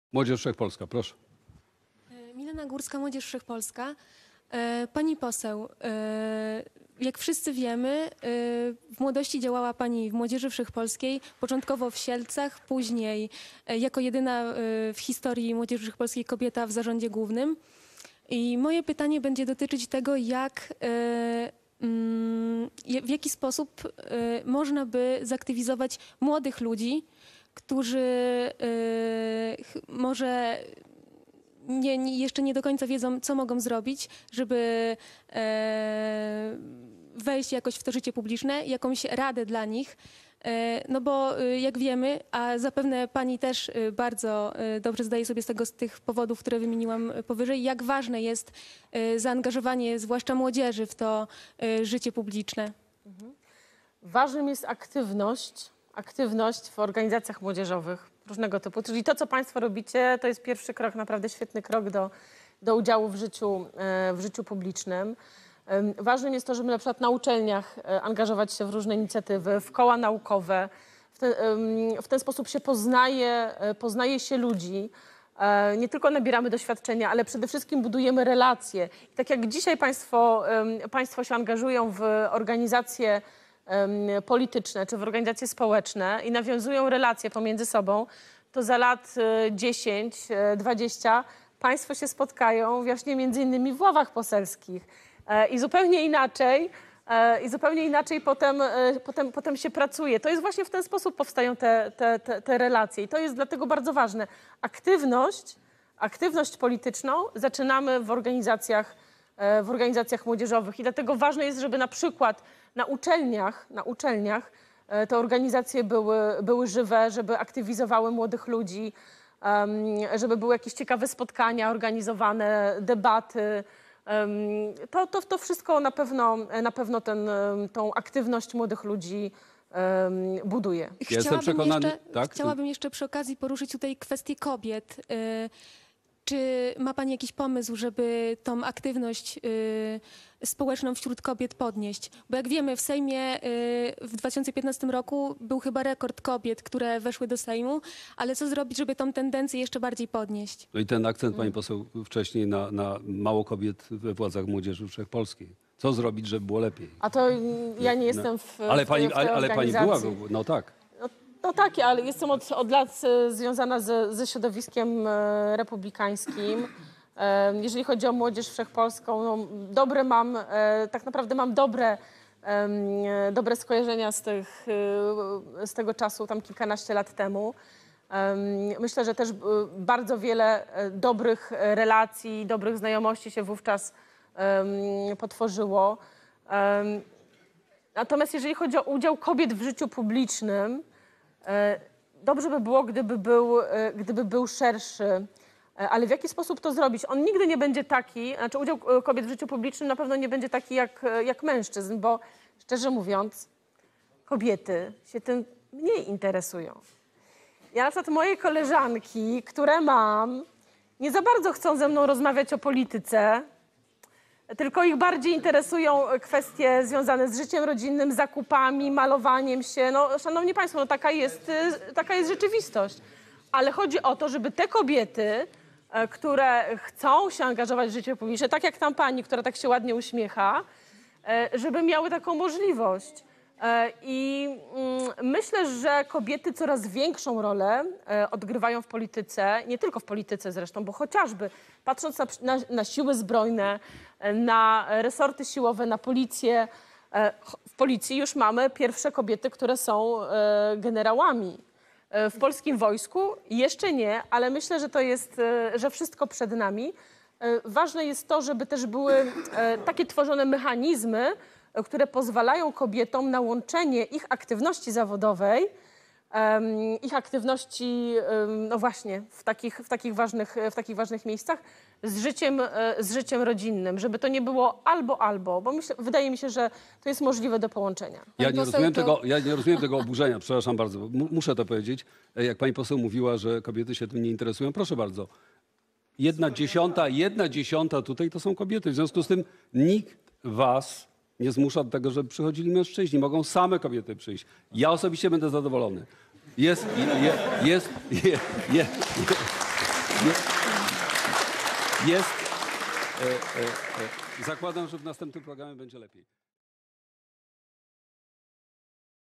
Młodzież Wszechpolska, proszę. Milena Górska, Młodzież Wszechpolska. Pani poseł, jak wszyscy wiemy, w młodości działała Pani w Młodzieży Wszechpolskiej, początkowo w Sielcach, później jako jedyna w historii Młodzieży Wszechpolskiej kobieta w zarządzie głównym. I moje pytanie będzie dotyczyć tego, w jaki sposób można by zaktywizować młodych ludzi, którzy może jeszcze nie do końca wiedzą, co mogą zrobić, żeby wejść jakoś w to życie publiczne, jakąś radę dla nich. No bo jak wiemy, a zapewne Pani też bardzo dobrze zdaje sobie z tych powodów, które wymieniłam powyżej, jak ważne jest zaangażowanie zwłaszcza młodzieży w to życie publiczne. Ważnym jest aktywność w organizacjach młodzieżowych różnego typu. Czyli to, co Państwo robicie, to jest pierwszy krok, naprawdę świetny krok do udziału w życiu publicznym. Ważnym jest to, żeby na przykład na uczelniach angażować się w różne inicjatywy, w koła naukowe. W ten sposób się poznaje się ludzi. Nie tylko nabieramy doświadczenia, ale przede wszystkim budujemy relacje. I tak jak dzisiaj Państwo się angażują w organizacje polityczne czy w organizacje społeczne i nawiązują relacje pomiędzy sobą, to za lat 10, 20 Państwo się spotkają właśnie między innymi w ławach poselskich i zupełnie inaczej potem się pracuje. To jest właśnie w ten sposób powstają te relacje i to jest dlatego bardzo ważne. Aktywność polityczną zaczynamy w organizacjach młodzieżowych i dlatego ważne jest, żeby na przykład na uczelniach te organizacje były żywe, żeby aktywizowały młodych ludzi, żeby były jakieś ciekawe spotkania organizowane, debaty. To wszystko na pewno tą aktywność młodych ludzi buduje. Jestem przekonany, Chciałabym jeszcze przy okazji poruszyć tutaj kwestię kobiet. Czy ma Pani jakiś pomysł, żeby tą aktywność społeczną wśród kobiet podnieść? Bo jak wiemy, w Sejmie w 2015 roku był chyba rekord kobiet, które weszły do Sejmu, ale co zrobić, żeby tą tendencję jeszcze bardziej podnieść? No i ten akcent, pani poseł, wcześniej na mało kobiet we władzach Młodzieży Wszechpolskiej. Co zrobić, żeby było lepiej? A to ja nie jestem w Ale pani była, no tak. No tak, ale jestem od lat związana ze środowiskiem republikańskim. Jeżeli chodzi o Młodzież Wszechpolską, no, tak naprawdę mam dobre skojarzenia z tego czasu, tam kilkanaście lat temu. Myślę, że też bardzo wiele dobrych relacji, dobrych znajomości się wówczas potworzyło. Natomiast jeżeli chodzi o udział kobiet w życiu publicznym, dobrze by było, gdyby był szerszy. Ale w jaki sposób to zrobić? On nigdy nie będzie taki, znaczy udział kobiet w życiu publicznym na pewno nie będzie taki jak mężczyzn, bo szczerze mówiąc, kobiety się tym mniej interesują. Ja na przykład moje koleżanki, które mam, nie za bardzo chcą ze mną rozmawiać o polityce, tylko ich bardziej interesują kwestie związane z życiem rodzinnym, zakupami, malowaniem się. No, szanowni państwo, no taka jest rzeczywistość. Ale chodzi o to, żeby te kobiety, które chcą się angażować w życie publiczne, tak jak tam pani, która tak się ładnie uśmiecha, żeby miały taką możliwość. I myślę, że kobiety coraz większą rolę odgrywają w polityce, nie tylko w polityce zresztą, bo chociażby patrząc na siły zbrojne, na resorty siłowe, na policję. W policji już mamy pierwsze kobiety, które są generałami. W polskim wojsku jeszcze nie, ale myślę, że wszystko przed nami. Ważne jest to, żeby też były takie tworzone mechanizmy, które pozwalają kobietom na łączenie ich aktywności zawodowej, ich aktywności, no właśnie, w takich ważnych miejscach z życiem rodzinnym, żeby to nie było albo, bo wydaje mi się, że to jest możliwe do połączenia. Ja nie rozumiem tego oburzenia, przepraszam bardzo, muszę to powiedzieć. Jak pani poseł mówiła, że kobiety się tym nie interesują, proszę bardzo. 1/10 tutaj to są kobiety, w związku z tym nikt was nie zmusza do tego, żeby przychodzili mężczyźni. Mogą same kobiety przyjść. Ja osobiście będę zadowolony. Jest. Zakładam, że w następnym programie będzie lepiej.